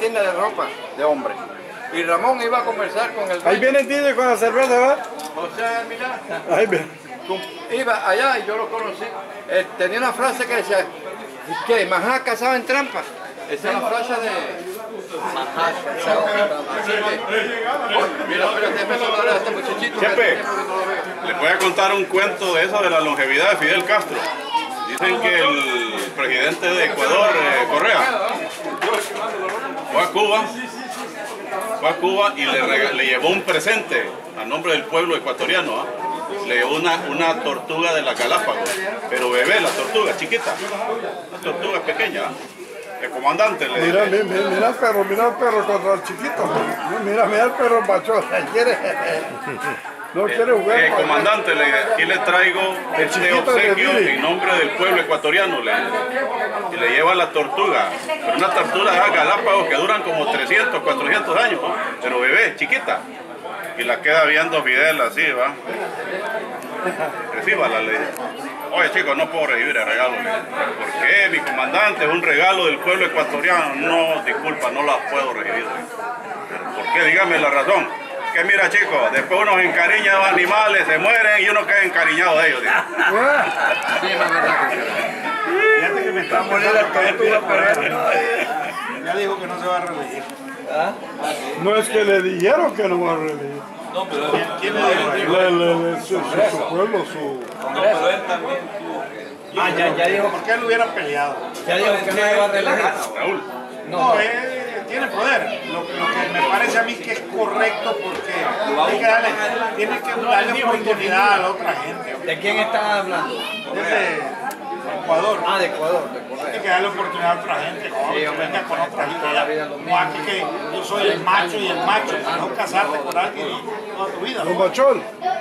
tienda de ropa de hombre. Y Ramón iba a conversar con el... Ahí viene Tito con la cerveza, ¿va? José Milán. Ahí viene. Iba allá y yo lo conocí. Tenía una frase que decía, ¿qué? ¿Majá casado en trampa? Esa es la frase de... Majá casado en trampa. Mira, espérate, me saludar a este muchachito. Chepe, les voy a contar un cuento de eso de la longevidad de Fidel Castro. Dicen que el presidente de Ecuador, Correa, fue a Cuba y le llevó un presente a nombre del pueblo ecuatoriano. Le llevó una tortuga de la Galápagos, pero bebé, la tortuga, chiquita, una tortuga pequeña. El comandante le mira el perro contra el chiquito. Mira el perro macho. No quiere jugar. El comandante, aquí le traigo este obsequio en nombre del pueblo ecuatoriano. Y le lleva la tortuga. Pero una tortuga de Galápagos que duran como 300, 400 años, ¿no? Pero bebé, chiquita. Y la queda viendo Fidel así, ¿va? Recíbala, le dice. Oye, chicos, no puedo recibir el regalo. ¿Por qué? Mi comandante, es un regalo del pueblo ecuatoriano. No, disculpa, no la puedo recibir. ¿Por qué? Dígame la razón. Que mira, chicos, después uno se encariña de los animales, se mueren y uno queda encariñado de ellos. Fíjate que me está muriendo la tortuga, pero ya dijo que no se va a reelegir. No es que le dijeron que no va a reelegir. No, pero ¿quién le dijo? Su pueblo, su... No, pero él también tuvo que... ya dijo, ¿por qué lo hubieran peleado? Ya dijo que no se va a reelegir. Raúl. No, tiene poder. Lo que me parece a mí que es correcto porque tiene que darle oportunidad a la otra gente. ¿De quién están hablando? Desde Ecuador. Ah, de Ecuador, de Hay Correa. que darle oportunidad a otra gente, que venga con otras ideas. No aquí que yo soy el macho y el macho, no casarte con alguien toda tu vida. Don Machol,